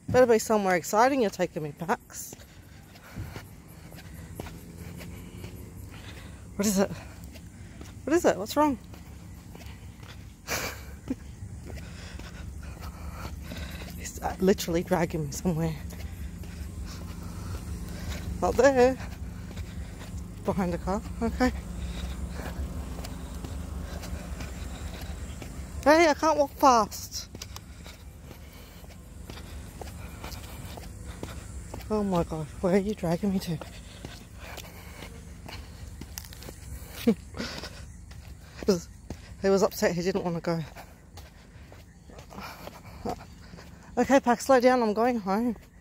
Better be somewhere exciting you're taking me, Pax. What is it? What is it? What's wrong? He's literally dragging me somewhere. Not there. Behind the car. Okay. Hey, I can't walk fast. Oh my god, where are you dragging me to? He was upset, he didn't want to go. Okay, Pax, slow down, I'm going home.